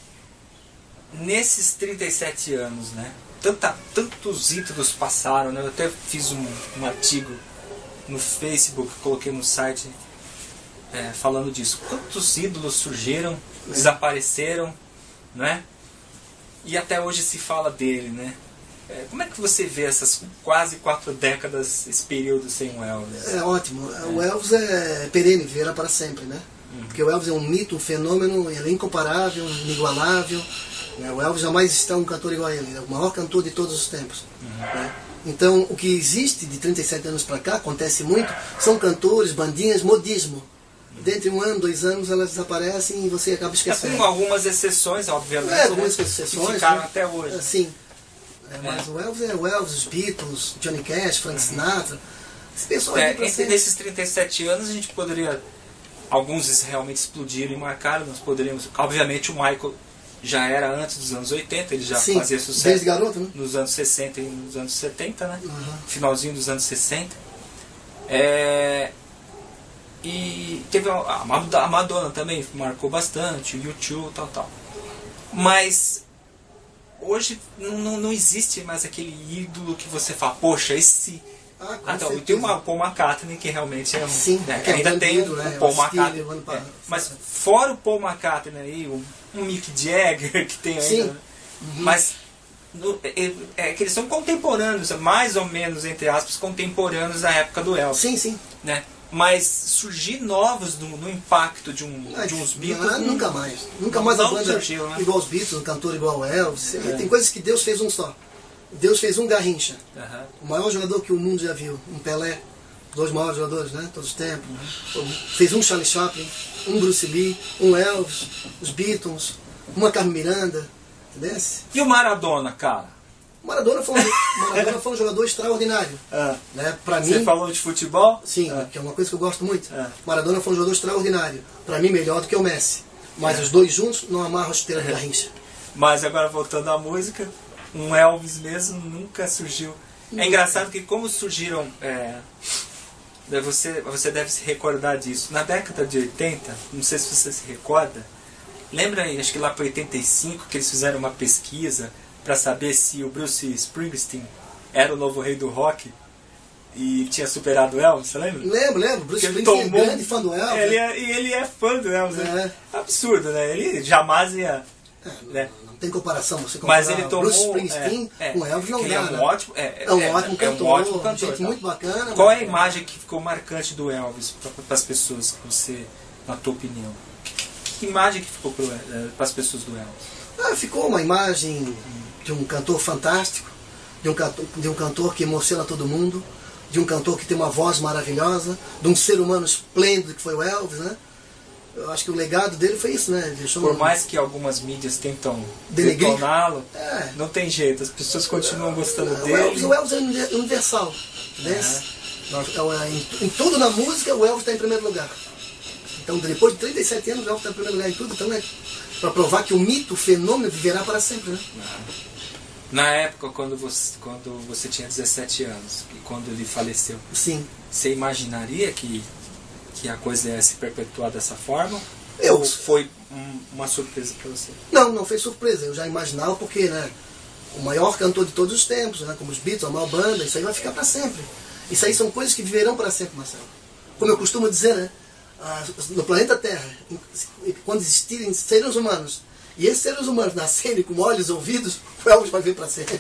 nesses trinta e sete anos, né? Tanta, tantos ídolos passaram, né? Eu até fiz um, um artigo no Facebook, coloquei no site é, falando disso. Quantos ídolos surgiram, desapareceram, né? E até hoje se fala dele, né? É, como é que você vê essas quase quatro décadas, esse período sem o Elvis? É ótimo. É. O Elvis é perene, virá para sempre, né? Uhum. Porque o Elvis é um mito, um fenômeno, ele é incomparável, inigualável. Né? O Elvis jamais está um cantor igual a ele, é o maior cantor de todos os tempos. Uhum. Né? Então, o que existe de trinta e sete anos para cá, acontece muito, são cantores, bandinhas, modismo. Dentro de um ano, dois anos, elas desaparecem e você acaba esquecendo. É, com algumas exceções, obviamente, é, algumas né? exceções, que ficaram né? até hoje. Sim. É, mas é. o Elvis é o Elvis, os Beatles, Johnny Cash, Frank Sinatra. Esse pessoal é, entre sempre... nesses trinta e sete anos a gente poderia... Alguns realmente explodiram e marcaram. Nós poderíamos... Obviamente o Michael já era antes dos anos oitenta, ele já Sim, fazia sucesso desde garoto, né? Nos anos sessenta e nos anos setenta, né? Uhum. Finalzinho dos anos sessenta. É... E teve a, a Madonna também, marcou bastante, o U dois, tal, tal. Mas hoje não, não existe mais aquele ídolo que você fala, poxa, esse... Ah, ah então, tem uma Paul McCartney que realmente é um... Sim, né, é ainda tem o né? Paul McCartney. É, mas fora o Paul McCartney aí, um, um Mick Jagger que tem ainda... Sim. Uhum. Mas no, é, é que eles são contemporâneos, mais ou menos, entre aspas, contemporâneos da época do Elvis. Sim, sim. Né? Mas surgir novos no, no impacto de, um, ah, de uns Beatles... Não, não, nunca mais. Nunca mais a banda surgiu, né? igual os Beatles, um cantor igual o Elvis. É. Tem coisas que Deus fez um só. Deus fez um Garrincha. Uhum. O maior jogador que o mundo já viu. Um Pelé. Dois maiores jogadores, né? Todos os tempos. Uhum. Fez um Charlie Chaplin, um Bruce Lee, um Elvis, os Beatles, uma Carmen Miranda. Entendeu? E o Maradona, cara? Maradona foi um, Maradona foi um jogador extraordinário. Ah. Né? Pra Você mim, falou de futebol? sim, ah. que é uma coisa que eu gosto muito. Ah. Maradona foi um jogador extraordinário. Para mim, melhor do que o Messi. Mas os dois juntos não amarram a chuteira de Garrincha. Mas agora voltando à música, um Elvis mesmo nunca surgiu. É engraçado que como surgiram... É, você, você deve se recordar disso. Na década de oitenta, não sei se você se recorda, lembra aí, acho que lá para oitenta e cinco, que eles fizeram uma pesquisa para saber se o Bruce Springsteen era o novo rei do rock e tinha superado o Elvis, você lembra? Lembro, lembro. Bruce Porque ele Springsteen tomou- é grande fã do Elvis. Ele é, e ele é fã do Elvis. né? É. Absurdo, né? Ele jamais ia... né? Não tem comparação você comparar Mas ele tomou... Bruce Springsteen é, é, com Elvis não que dá, ele é um né? ótimo, é, É um é, ótimo é um cantor, ótimo cantor, gente tá? muito bacana. Qual é a mas- imagem que ficou marcante do Elvis para as pessoas, que você, na tua opinião? Que, que- que imagem que ficou para as pessoas do Elvis? Ah, ficou uma imagem de um cantor fantástico, de um cantor, de um cantor que emociona todo mundo, de um cantor que tem uma voz maravilhosa, de um ser humano esplêndido que foi o Elvis, né? Eu acho que o legado dele foi isso, né? Ele deixou Por um- mais que algumas mídias tentam Denegrir. detoná-lo, É. não tem jeito, as pessoas continuam gostando O dele. Elvis, o Elvis é uni- universal. Né? Nós- é, Em, em tudo na música, o Elvis está em primeiro lugar. Então, depois de trinta e sete anos, o Elvis está em primeiro lugar em tudo. Então, é para provar que o mito, o fenômeno, viverá para sempre. Né? Na época, quando você, quando você tinha dezessete anos, e quando ele faleceu, Sim. você imaginaria que, que a coisa ia se perpetuar dessa forma? Eu- Ou foi um- uma surpresa para você? Não, não foi surpresa. Eu já imaginava porque, né? O maior cantor de todos os tempos, né? Como os Beatles, a maior banda, isso aí vai ficar para sempre. Isso aí são coisas que viverão para sempre, Marcelo. Como eu costumo dizer, né? Ah, no planeta Terra, quando existirem seres humanos, e esses seres humanos nascerem com olhos e ouvidos, o Elvis vai vir para sempre.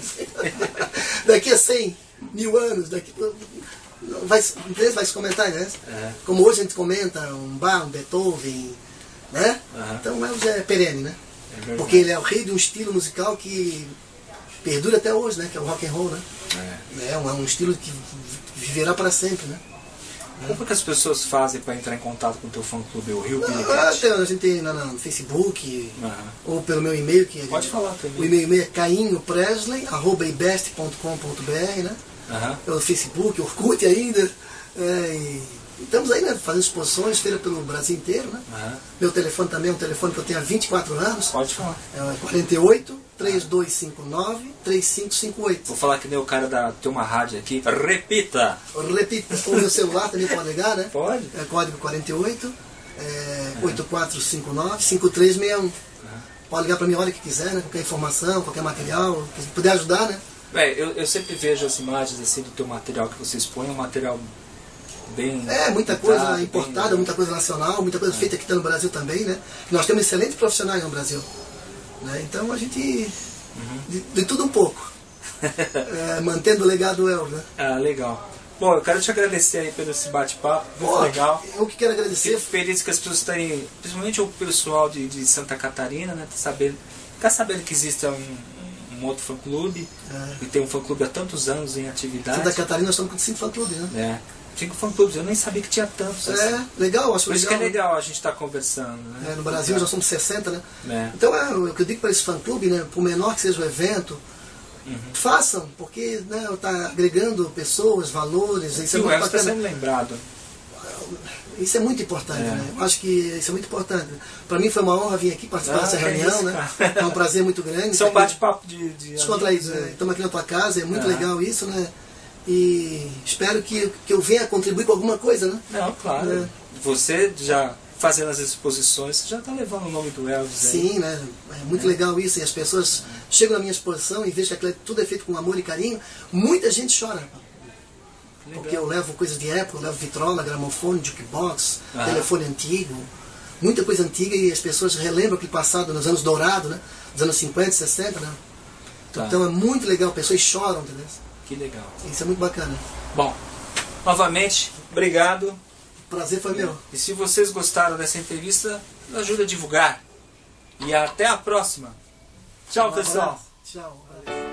Daqui a cem mil anos, daqui vai, vai se comentar, né? É. Como hoje a gente comenta um Bach, um Beethoven, né? Aham. Então o Elvis é perene, né? É verdade. Porque ele é o rei de um estilo musical que perdura até hoje, né? Que é o rock and roll, né? É. É um, é um estilo que viverá para sempre, né? Como que as pessoas fazem para entrar em contato com o teu fã-clube, o Rio Billy Ah, Cat? tem- a gente tem na- no Facebook, Aham. ou pelo meu e-mail, que é, Pode falar também. o e-mail é cainho presley arroba ibest ponto com ponto br, né? Aham. Pelo Facebook, Orkut ainda. É, e estamos aí, né? Fazendo exposições, feira pelo Brasil inteiro, né? Aham. Meu telefone também é um telefone que eu tenho há vinte e quatro anos. Pode falar. É quarenta e oito, três dois cinco nove, três cinco cinco oito. Vou falar que nem o cara da... Tem uma rádio aqui. Repita! Repita, o meu celular também pode ligar, né? Pode. É código quarenta e oito, é, oito quatro cinco nove, cinco três seis um. Pode ligar para mim a hora que quiser, né? Qualquer informação, qualquer material, se puder ajudar, né? É, eu, eu sempre vejo as imagens assim do teu material que você expõe, é um material bem... É, muita coisa cuidado, importada, bem- muita coisa nacional, muita coisa feita aqui no Brasil também, né? Nós temos excelentes profissionais no Brasil. Né? Então a gente... De, de tudo um pouco. É, mantendo o legado do Elvis, né? Ah, legal. Bom, eu quero te agradecer aí pelo esse bate-papo, muito Ó, legal. Eu que quero agradecer. Fico feliz que as pessoas têm, principalmente o pessoal de, de Santa Catarina, né, tá sabendo, ficar sabendo que existe um, um outro fã-clube, É. e tem um fã-clube há tantos anos em atividade. Santa Catarina nós estamos com cinco fã-clubes, né? É. Cinco fã-clubes, eu nem sabia que tinha tantos. assim. É, legal, acho Por isso legal. que é legal a gente estar conversando. Né? É, no Brasil já somos sessenta, né? É. Então é o que eu digo para esse fã-clube, né? Por menor que seja o evento, Uhum. façam, porque né, está agregando pessoas, valores, isso E é o muito Elvis está bacana. sendo lembrado. Isso é muito importante, É. né? Eu acho que isso é muito importante. Para mim foi uma honra vir aqui participar Ah, dessa que reunião, isso, né? cara. É um prazer muito grande. Isso é um estar aqui bate-papo de... de descontraído. amigos, né? Estamos aqui na tua casa, é muito Ah. legal isso, né? E espero que, que eu venha contribuir com alguma coisa, né? Não, claro. É. Você já fazendo as exposições, você já está levando o nome do Elvis aí. Sim, né? É muito legal isso. E as pessoas chegam na minha exposição e vejo que aquilo tudo é feito com amor e carinho. Muita gente chora. Legal. Porque eu levo coisas de época, eu levo vitrola, gramofone, jukebox, Ah. telefone antigo. Muita coisa antiga e as pessoas relembram aquele passado nos anos dourados, né? Dos anos cinquenta, sessenta, né? Tá. Então é muito legal. Pessoas choram, entendeu? Que legal. Isso é muito bacana. Bom, novamente, obrigado. O prazer foi meu. E se vocês gostaram dessa entrevista, nos ajuda a divulgar. E até a próxima. Tchau, Um pessoal. abraço. Tchau.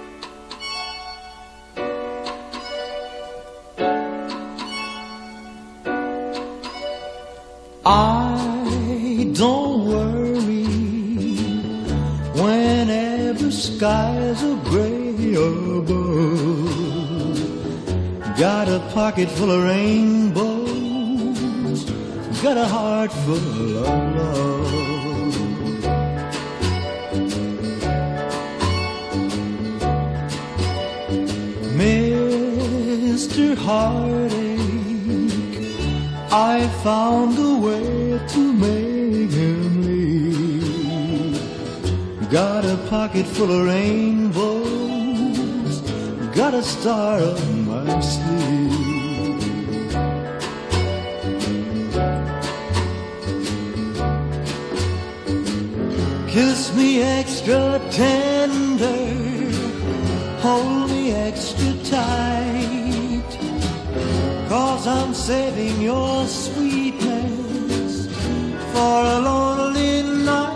I don't worry whenever skies are gray above. Got a pocket full of rainbows, got a heart full of love. your heartache, I found a way to make him leave. Got a pocket full of rainbows, got a star up my sleeve. Kiss me extra tender, hold me extra tight, 'cause I'm saving your sweetness for a lonely night.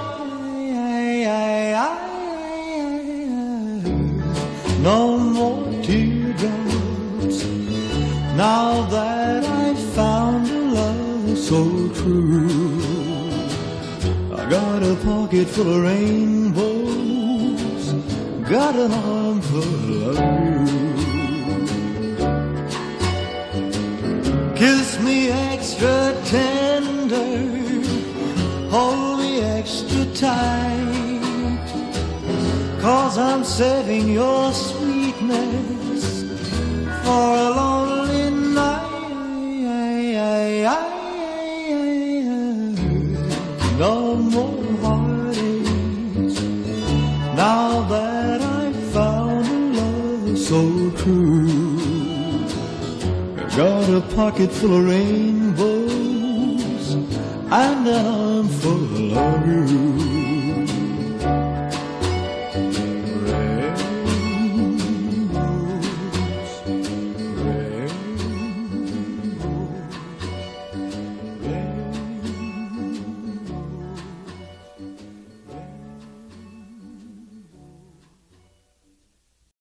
No more teardrops, now that I've found a love so true. I got a pocket full of rainbows, got an arm full of you. Kiss me extra tender, hold me extra tight, 'cause I'm saving your sweetness for a lonely night. No more heartaches, now that I've found a love so true. Got a pocket full of rainbows and an arm full of you.